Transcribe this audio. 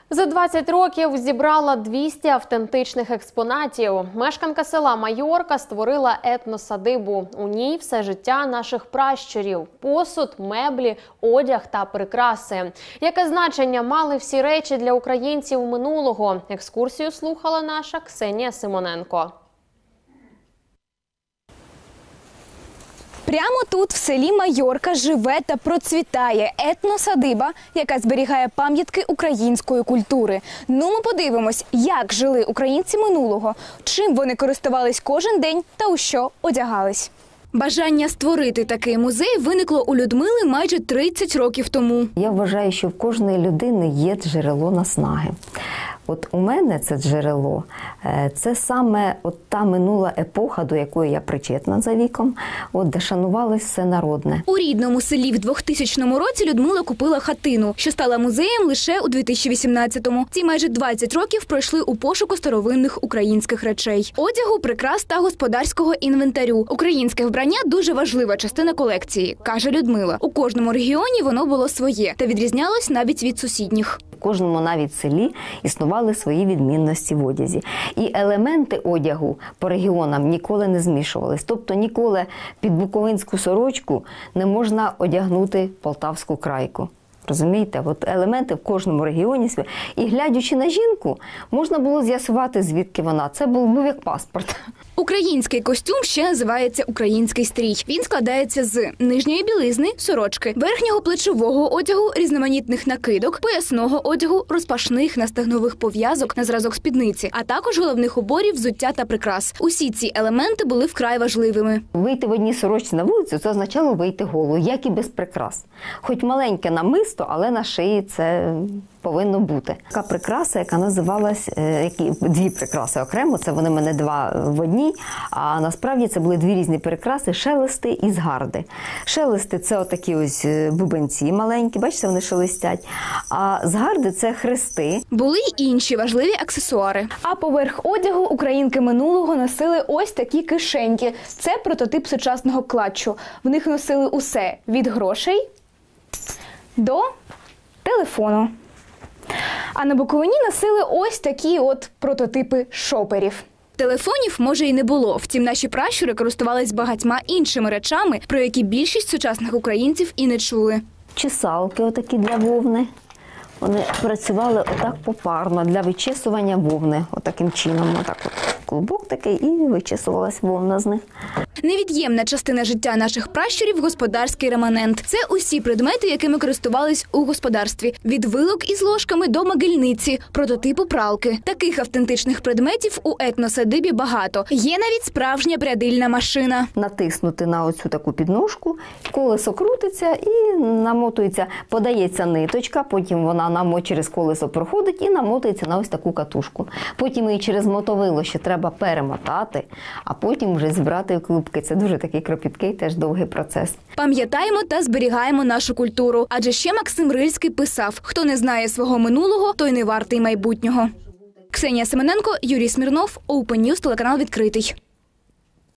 За 20 років зібрала 200 автентичних експонатів. Мешканка села Майорка створила етносадибу. У ній все життя наших пращурів – посуд, меблі, одяг та прикраси. Яке значення мали всі речі для українців минулого? Екскурсію слухала наша Ксенія Симоненко. Прямо тут, в селі Майорка, живе та процвітає етносадиба, яка зберігає пам'ятки української культури. Ну, ми подивимось, як жили українці минулого, чим вони користувались кожен день та у що одягались. Бажання створити такий музей виникло у Людмили майже 30 років тому. Я вважаю, що в кожної людини є джерело наснаги. От у мене це джерело, це саме та минула епоха, до якої я причетна за віком, де шанувалось все народне. У рідному селі в 2000 році Людмила купила хатину, що стала музеєм лише у 2018-му. Ці майже 20 років пройшли у пошуку старовинних українських речей. Одягу, прикрас та господарського інвентарю. Українське вбрання – дуже важлива частина колекції, каже Людмила. У кожному регіоні воно було своє та відрізнялось навіть від сусідніх. В кожному навіть селі існували свої відмінності в одязі. І елементи одягу по регіонам ніколи не змішувались. Тобто ніколи під буковинську сорочку не можна одягнути полтавську крайку. Розумієте? От елементи в кожному регіоні. І глядячи на жінку, можна було з'ясувати, звідки вона. Це був як паспорт. Український костюм ще називається український стрій. Він складається з нижньої білизни, сорочки, верхнього плечового одягу, різноманітних накидок, поясного одягу, розпашних настегнових пов'язок на зразок спідниці, а також головних уборів, взуття та прикрас. Усі ці елементи були вкрай важливими. Вийти в одній сорочці на вулицю – це означало вийти голою, як і без прикрас. Хоч маленьке намисто, але на шиї це повинно бути. Така прикраса, яка називалась, дві прикраси окремо, це вони в мене два в одній, а насправді це були дві різні прикраси – шелести і згарди. Шелести – це отакі ось бубенці маленькі, бачите, вони шелестять, а згарди – це хрести. Були й інші важливі аксесуари. А поверх одягу українки минулого носили ось такі кишеньки. Це прототип сучасного клатчу. В них носили усе – від грошей до телефону. А на Буковині носили ось такі прототипи шоперів. Телефонів, може, і не було. Втім, наші пращури користувались багатьма іншими речами, про які більшість сучасних українців і не чули. Чесалки отакі для вовни. Вони працювали отак попарно для вичесування вовни. Отаким чином. Отак клубок такий і вичесувалась вовна з них. Невід'ємна частина життя наших пращурів – господарський реманент. Це усі предмети, якими користувались у господарстві. Від вилок із ложками до могильниці, прототипу пралки. Таких автентичних предметів у етносадибі багато. Є навіть справжня прядильна машина. Натиснути на оцю таку підножку, колесо крутиться і намотується, подається ниточка, потім вона через колесо проходить і намотується на ось таку катушку. Потім її через мотовило ще треба перемотати, а потім вже зібрати в клубки. Це дуже такий кропіткий, теж довгий процес. Пам'ятаємо та зберігаємо нашу культуру. Адже ще Максим Рильський писав: «Хто не знає свого минулого, той не вартий майбутнього». Ксенія Симоненко, Юрій Смірнов, Open News, телеканал «Відкритий».